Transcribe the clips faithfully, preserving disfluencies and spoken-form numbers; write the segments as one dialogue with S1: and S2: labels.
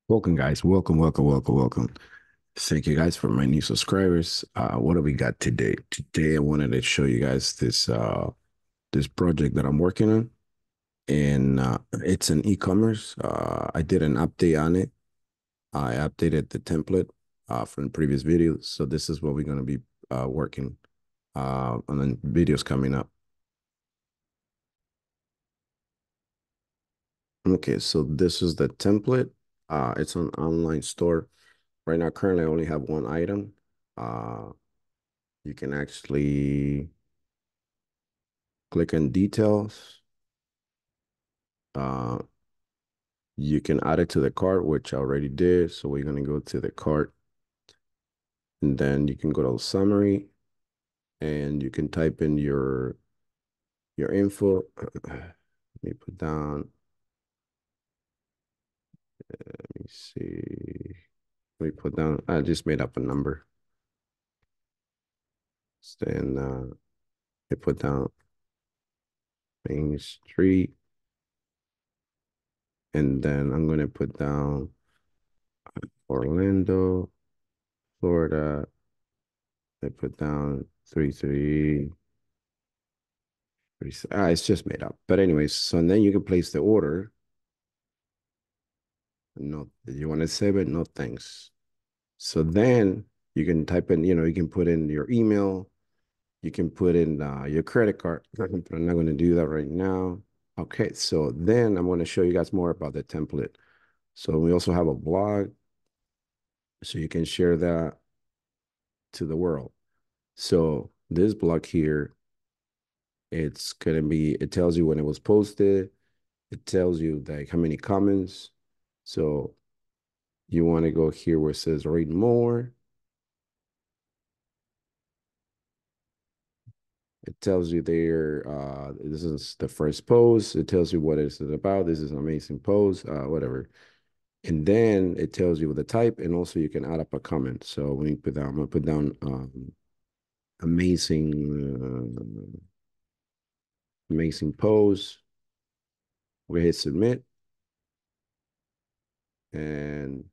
S1: Welcome, guys. Welcome, welcome, welcome, welcome. Thank you guys for my new subscribers. Uh, what do we got today? Today, I wanted to show you guys this uh this project that I'm working on, and uh, it's an e-commerce. Uh, I did an update on it. I updated the template uh, from the previous videos, so this is what we're gonna be uh, working uh, on the videos coming up. Okay, so this is the template. Uh, it's an online store. Right now, currently, I only have one item. Uh, You can actually click on details. Uh, you can add it to the cart, which I already did. So we're going to go to the cart, and then you can go to summary, and you can type in your your info. Let me put down, let me see. Let me put down, I just made up a number. Then uh, I put down Main Street, and then I'm going to put down Orlando, Florida. I put down three three. Ah, it's just made up. But anyways, so then you can place the order. No, you want to save it? No, thanks. So then you can type in, you know, you can put in your email. You can put in uh, your credit card. But I'm not going to do that right now. Okay, so then I'm going to show you guys more about the template. So we also have a blog, so you can share that to the world. So this blog here, it's going to be, it tells you when it was posted. It tells you like how many comments. So you want to go here where it says read more. It tells you there, uh, this is the first post. It tells you what it's about. This is an amazing post, uh, whatever. And then it tells you the type, and also you can add up a comment. So when you put down, I'm gonna put down um, amazing, uh, amazing post. We hit submit, and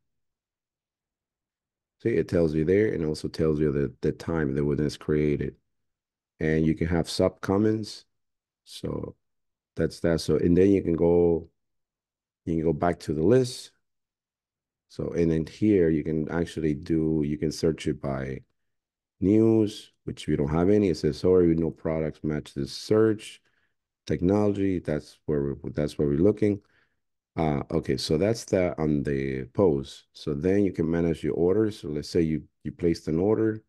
S1: see it tells you there, and also tells you the the time that when it's created. And you can have sub comments. So that's that. So and then you can go you can go back to the list. So and then here you can actually do you can search it by news, which we don't have any. It says sorry, no products match this search. Technology, that's where we're that's where we're looking. Uh okay, so that's that on the post. So then you can manage your orders. So let's say you you placed an order,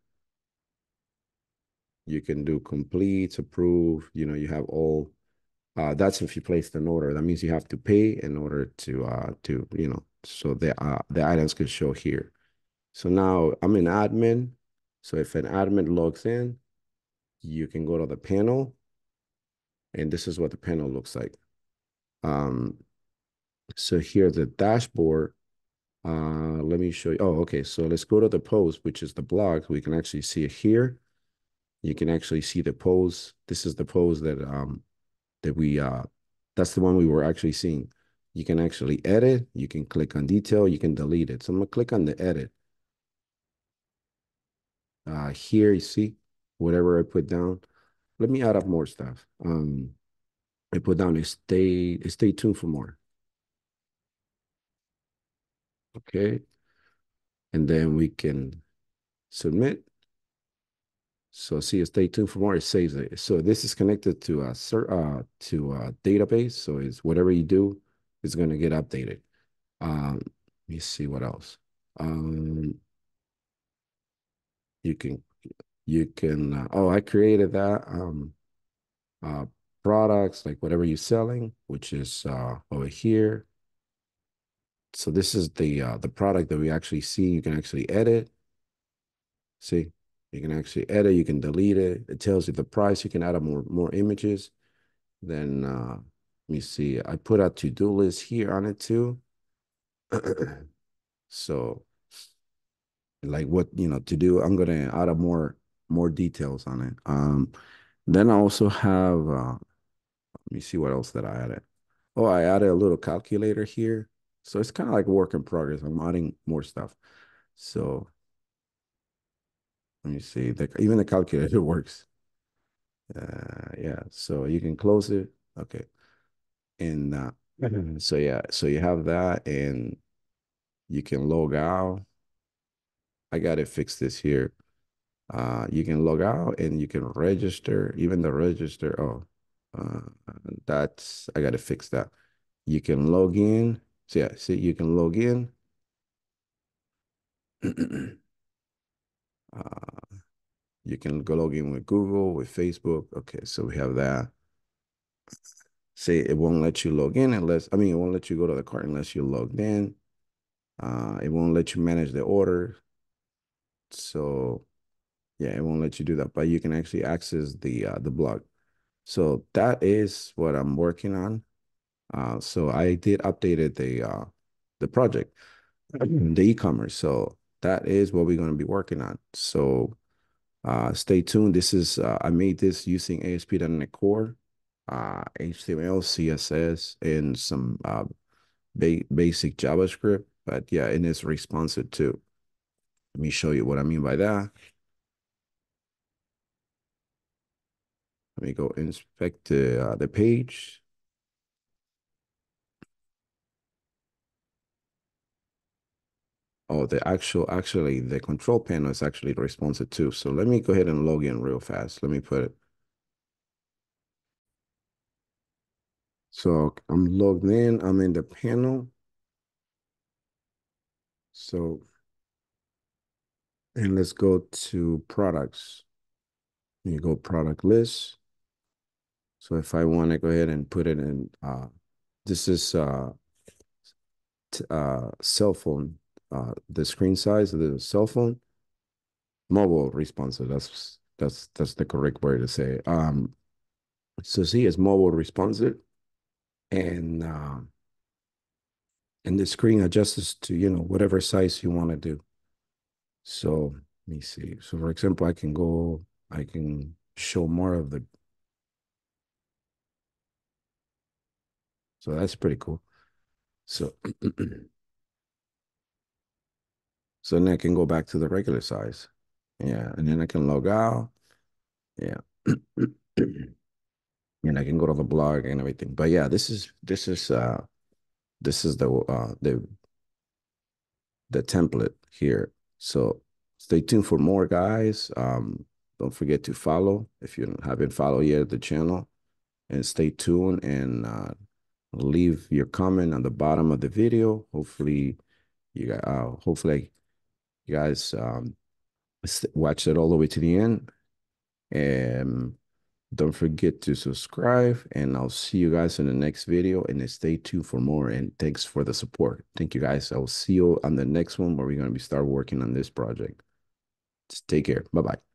S1: you can do complete, approve, you know, you have all. Uh, that's if you placed an order. That means you have to pay in order to uh to you know so the uh the items can show here. So now I'm an admin. So if an admin logs in, you can go to the panel, and this is what the panel looks like. Um, so here's the dashboard. Uh, let me show you. Oh, okay. So let's go to the post, which is the blog. We can actually see it here. You can actually see the post. This is the post that um that we uh that's the one we were actually seeing. You can actually edit, you can click on detail, you can delete it. So I'm gonna click on the edit. Uh here you see whatever I put down. Let me add up more stuff. Um I put down a stay stay tuned for more. Okay. And then we can submit. So see, stay tuned for more. It saves it. So this is connected to a uh to a database. So it's whatever you do, it's gonna get updated. Um, let me see what else. Um, you can you can uh, oh, I created that um uh products like whatever you're selling, which is uh over here. So this is the uh the product that we actually see. You can actually edit. See, you can actually edit, you can delete it. It tells you the price, you can add more more images. Then uh let me see. I put a to-do list here on it too. So like what you know to do. I'm gonna add up more more details on it. Um, then I also have uh, let me see what else that I added. Oh, I added a little calculator here. So it's kind of like work in progress. I'm adding more stuff. So let me see. The, even the calculator works. Uh, yeah. So you can close it. Okay. And uh, so yeah, so you have that, and you can log out. I got to fix this here. Uh, you can log out and you can register, even the register. Oh, uh, that's, I got to fix that. You can log in. So yeah, see, you can log in. uh, you can go log in with Google, with Facebook. Okay, so we have that. Say it won't let you log in unless, I mean, it won't let you go to the cart unless you're logged in. Uh, it won't let you manage the order. So yeah, it won't let you do that, but you can actually access the uh, the blog. So that is what I'm working on. Uh, so I did updated the uh, the project, the e-commerce. So that is what we're going to be working on. So uh, stay tuned. This is uh, I made this using A S P dot net Core, uh, H T M L, C S S, and some uh, ba basic JavaScript. But yeah, and it's responsive too. Let me show you what I mean by that. Let me go inspect the uh, the page. Oh, the actual, actually, the control panel is actually responsive too. So let me go ahead and log in real fast. Let me put it. So I'm logged in. I'm in the panel. So, and let's go to products. You go product list. So if I want to go ahead and put it in, uh, this is uh, t uh, cell phone, uh, the screen size of the cell phone, mobile responsive. That's that's that's the correct word to say. Um, so see, it's mobile responsive, and uh, and the screen adjusts to, you know, whatever size you want to do. So let me see. So for example, I can go, I can show more of the, so that's pretty cool. So, so then I can go back to the regular size. Yeah. And then I can log out. Yeah. And I can go to the blog and everything. But yeah, this is, this is, uh, this is the, uh, the, the template here. So stay tuned for more, guys. Um, don't forget to follow if you haven't followed yet the channel, and stay tuned, and uh, leave your comment on the bottom of the video. Hopefully you guys, uh, hopefully you guys um, watch it all the way to the end, and don't forget to subscribe, and I'll see you guys in the next video, and stay tuned for more, and thanks for the support. Thank you guys. I'll see you on the next one where we're going to be start working on this project. Just take care. Bye-bye.